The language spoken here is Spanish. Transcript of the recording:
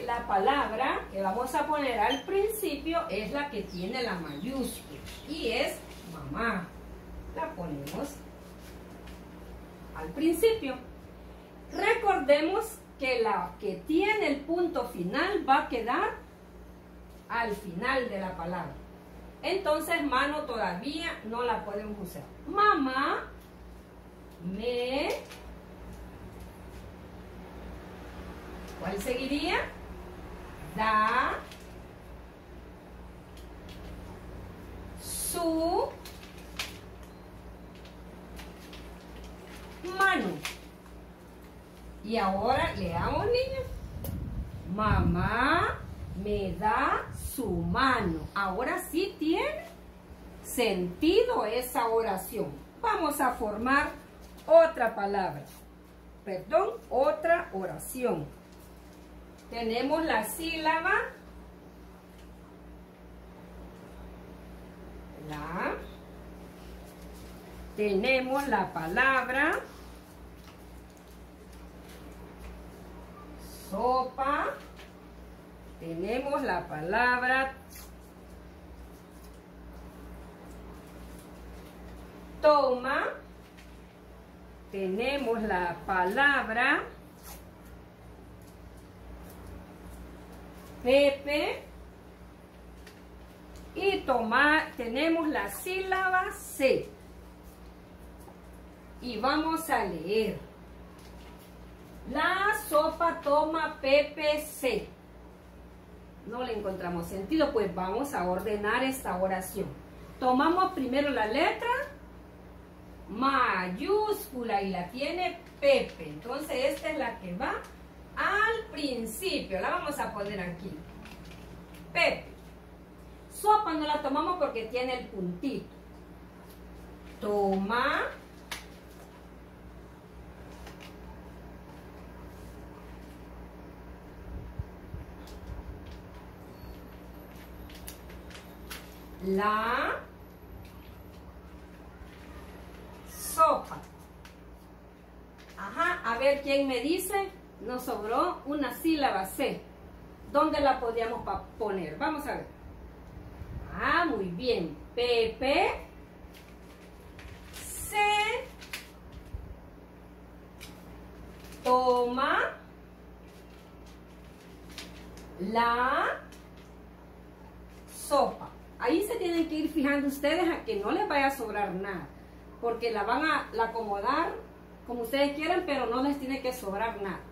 la palabra que vamos a poner al principio es la que tiene la mayúscula y es mamá. La ponemos al principio. Recordemos que la que tiene el punto final va a quedar al final de la palabra. Entonces, mano todavía no la podemos usar. Mamá me... ¿Cuál seguiría? Da su mano. Y ahora leamos, niños. Mamá me da su mano. Ahora sí tiene sentido esa oración. Vamos a formar otra palabra. Perdón, otra oración. Tenemos la sílaba la. Tenemos la palabra sopa. Tenemos la palabra toma. Tenemos la palabra Pepe. Y tomar, tenemos la sílaba C. Y vamos a leer. La sopa toma Pepe C. No le encontramos sentido, pues vamos a ordenar esta oración. Tomamos primero la letra mayúscula y la tiene Pepe. Entonces esta es la que va al principio. La vamos a poner aquí. Pepe. Sopa no la tomamos porque tiene el puntito. Toma. La sopa. Ajá, a ver quién me dice. Nos sobró una sílaba C. ¿Dónde la podríamos poner? Vamos a ver. Ah, muy bien. Pepe se toma la sopa. Ahí se tienen que ir fijando ustedes a que no les vaya a sobrar nada, porque la van a acomodar como ustedes quieran, pero no les tiene que sobrar nada.